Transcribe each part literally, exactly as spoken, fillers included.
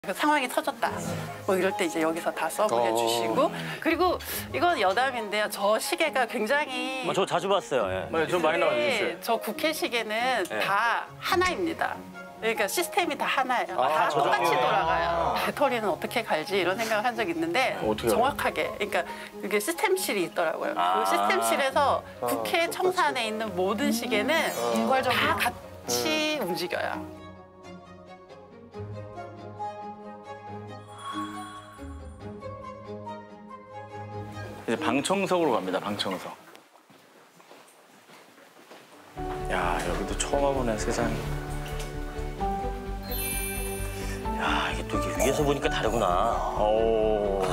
그 상황이 터졌다. 뭐 이럴 때 이제 여기서 다 서브해 주시고 그리고 이건 여담인데요. 저 시계가 굉장히 어, 저 자주 봤어요. 예. 네, 좀 많이 나와주세요. 저 국회 시계는 네. 다 하나입니다. 그러니까 시스템이 다 하나예요. 아, 다 똑같이 저작권이요? 돌아가요. 배터리는 어떻게 갈지 이런 생각을 한 적이 있는데 어떻게 정확하게 그러니까 이게 시스템실이 있더라고요. 아. 그 시스템실에서 국회 청산에 있는 모든 시계는 다 같이 움직여요. 이제 방청석으로 갑니다. 방청석. 야, 여기도 처음 와보네, 세상에. 야, 이게 또 이게 위에서 보니까 다르구나. 오.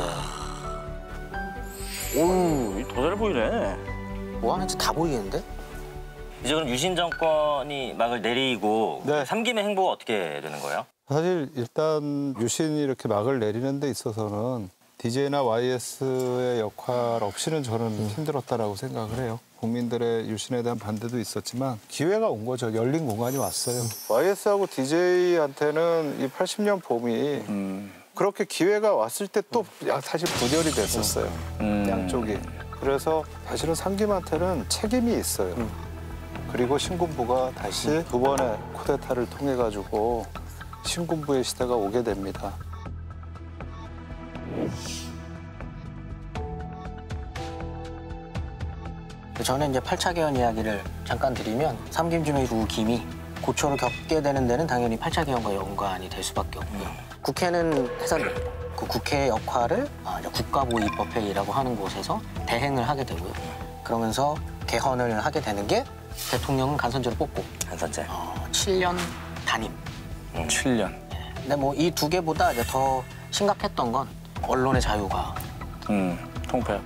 오우, 더 잘 보이네. 뭐 하는지 다 보이겠는데? 이제 그럼 유신 정권이 막을 내리고 네. 삼김의 행보가 어떻게 되는 거예요? 사실 일단 유신이 이렇게 막을 내리는 데 있어서는 디제이나 와이에스의 역할 없이는 저는 힘들었다라고 생각을 해요. 국민들의 유신에 대한 반대도 있었지만 기회가 온 거죠. 열린 공간이 왔어요. 와이에스하고 디제이한테는 이 팔십 년 봄이 음. 그렇게 기회가 왔을 때 또 사실 분열이 됐었어요. 음. 양쪽이. 그래서 사실은 상김한테는 책임이 있어요. 그리고 신군부가 다시 두 번의 쿠데타를 통해 가지고 신군부의 시대가 오게 됩니다. 저는 이제 팔 차 개헌 이야기를 잠깐 드리면 삼김 중의 두 김이 고초를 겪게 되는 데는 당연히 팔 차 개헌과 연관이 될 수밖에 없고요. 국회는 해산됩니다. 그 국회의 역할을 국가보위법회의라고 하는 곳에서 대행을 하게 되고요. 그러면서 개헌을 하게 되는 게 대통령은 간선제로 뽑고 한선제. 어, 칠 년 단임. 칠 년. 근데 뭐 이 두 개보다 이제 더 심각했던 건 언론의 자유가 음, 통폐합.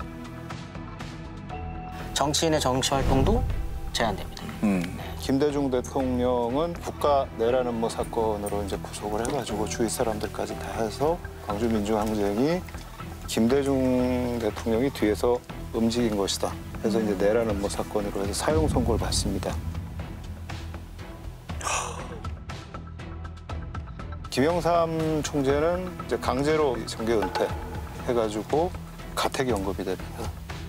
정치인의 정치 활동도 제한됩니다. 음. 김대중 대통령은 국가 내라는 뭐 사건으로 이제 구속을 해가지고 주위 사람들까지 다 해서 광주 민주항쟁이 김대중 대통령이 뒤에서 움직인 것이다. 그래서 이제 내라는 뭐 사건으로 해서 사형 선고를 받습니다. 김영삼 총재는 이제 강제로 정계 은퇴해가지고 가택 연금이 됩니다.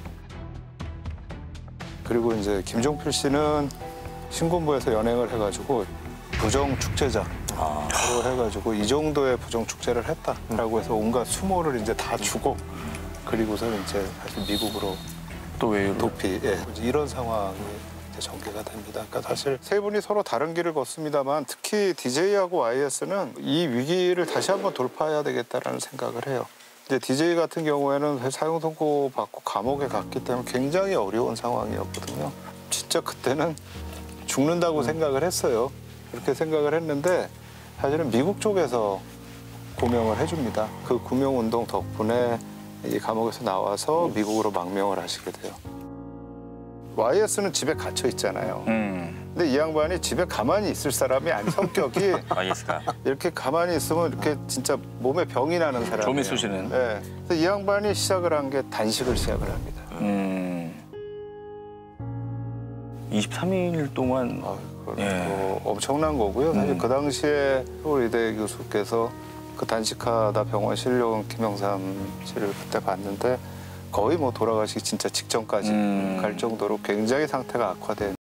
그리고 이제 김종필 씨는 신군부에서 연행을 해가지고 부정 축제자로 해가지고 이 정도의 부정 축제를 했다라고 해서 온갖 수모를 이제 다 주고 그리고서는 이제 사실 미국으로 또 왜 도피 예, 이런 상황이 이제 전개가 됩니다. 그러니까 사실 세 분이 서로 다른 길을 걷습니다만 특히 디제이하고 와이에스는 이 위기를 다시 한번 돌파해야 되겠다라는 생각을 해요. 이제 디제이 같은 경우에는 사형 선고 받고 감옥에 갔기 때문에 굉장히 어려운 상황이었거든요. 진짜 그때는 죽는다고 음. 생각을 했어요. 그렇게 생각을 했는데 사실은 미국 쪽에서 고명을 해줍니다. 그 구명운동 덕분에 이 감옥에서 나와서 미국으로 망명을 하시게 돼요. 와이에스는 집에 갇혀 있잖아요. 음. 근데 이 양반이 집에 가만히 있을 사람이 아닌 성격이 와이에스가. 이렇게 가만히 있으면 이렇게 진짜 몸에 병이 나는 사람이에요. 좀이 쑤시는. 네. 그래서 이 양반이 시작을 한 게 단식을 시작을 합니다. 음. 이십삼 일 동안 아, 그건 예. 뭐 엄청난 거고요. 사실 음. 그 당시에 서울의대 교수께서 그 단식하다 병원 실려온 김영삼 씨를 그때 봤는데 거의 뭐 돌아가시기 진짜 직전까지 음. 갈 정도로 굉장히 상태가 악화된